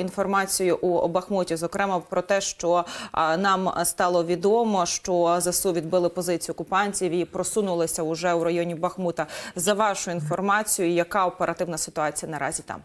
інформацію у Бахмуті, зокрема про те, що нам стало відомо, що ЗСУ відбили позицію окупантів і просунулися уже у районі Бахмута. За вашу інформацію, яка оперативна ситуація наразі там?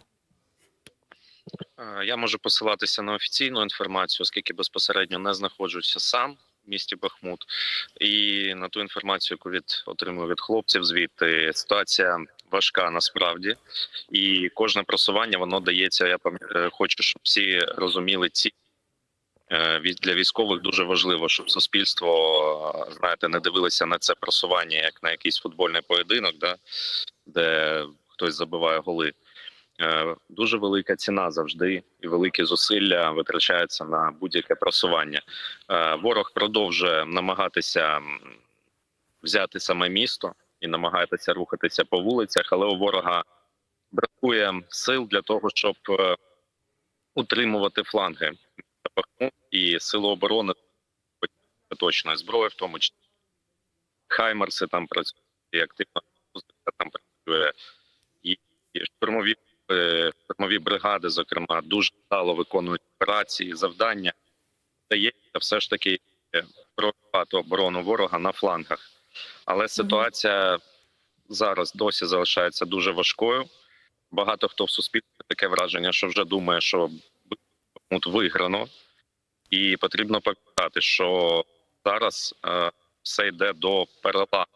Я можу посилатися на офіційну інформацію, оскільки безпосередньо не знаходжуся сам в місті Бахмут. І на ту інформацію, яку отримую від хлопців звідти, ситуація важка насправді. І кожне просування, воно дається, я хочу, щоб всі розуміли ці. Для військових дуже важливо, щоб суспільство, знаєте, не дивилося на це просування як на якийсь футбольний поєдинок, де хтось забиває голи. Дуже велика ціна завжди і великі зусилля витрачаються на будь-яке просування. Ворог продовжує намагатися взяти саме місто і намагається рухатися по вулицях, але у ворога бракує сил для того, щоб утримувати фланги. І сили оборони точної зброї, в тому числі хаймерси там працюють, і активно там працює, і штурмові бригади, зокрема, дуже вдало виконують операції, завдання. Дається все ж таки прорвати оборону ворога на флангах. Але ситуація зараз досі залишається дуже важкою. Багато хто в суспільстві таке враження, що вже думає, що Бахмут виграно. І потрібно пам'ятати, що зараз все йде до переламу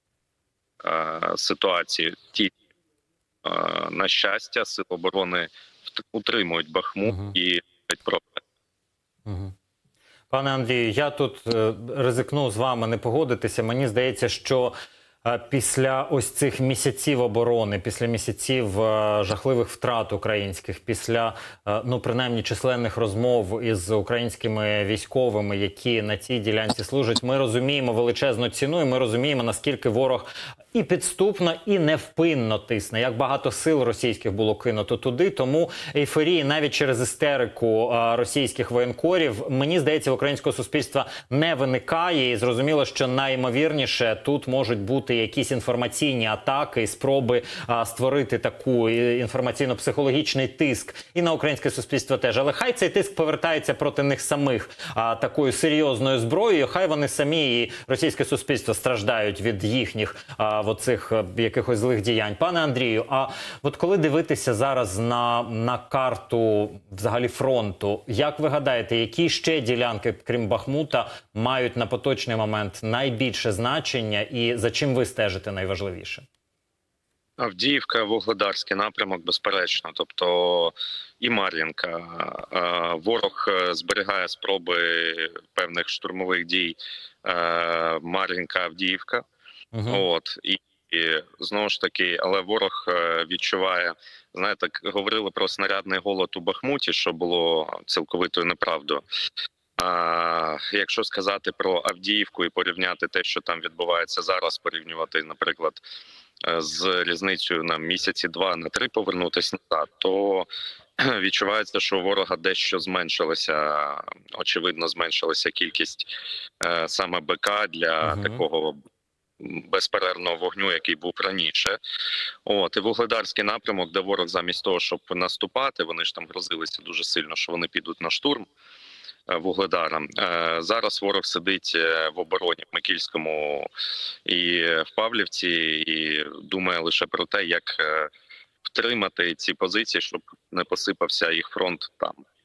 ситуації. На щастя, сили оборони утримують Бахмут і проблеми. Пане Андрію, я тут ризикну з вами не погодитися. Мені здається, що після ось цих місяців оборони, після місяців жахливих втрат українських, після, ну, принаймні, численних розмов із українськими військовими, які на цій ділянці служать, ми розуміємо величезну ціну, і ми розуміємо, наскільки ворог і підступно, і невпинно тисне, як багато сил російських було кинуто туди. Тому ейфорії навіть через істерику російських воєнкорів, мені здається, в українського суспільства не виникає. І зрозуміло, що найімовірніше тут можуть бути якісь інформаційні атаки, спроби створити таку інформаційно-психологічний тиск і на українське суспільство теж. Але хай цей тиск повертається проти них самих такою серйозною зброєю, хай вони самі і російське суспільство страждають від їхніх оцих якихось злих діянь. Пане Андрію, а от коли дивитися зараз на карту взагалі фронту, як ви гадаєте, які ще ділянки, крім Бахмута, мають на поточний момент найбільше значення і за чим ви стежите найважливіше? Авдіївка, Вугледарський напрямок, безперечно. Тобто і Мар'їнка. Ворог зберігає спроби певних штурмових дій Мар'їнка, Авдіївка. І знову ж таки, але ворог відчуває, знаєте, говорили про снарядний голод у Бахмуті, що було цілковитою неправдою. Якщо сказати про Авдіївку і порівняти те, що там відбувається зараз, порівнювати, наприклад, з різницею на місяці 2 на 3 повернутися назад, то відчувається, що у ворога дещо зменшилася, очевидно, зменшилася кількість саме БК для такого безперервного вогню, який був раніше. І Вугледарський напрямок, де ворог замість того, щоб наступати, вони ж там грозилися дуже сильно, що вони підуть на штурм Вугледара. Зараз ворог сидить в обороні в Микільському і в Павлівці і думає лише про те, як втримати ці позиції, щоб не посипався їх фронт там.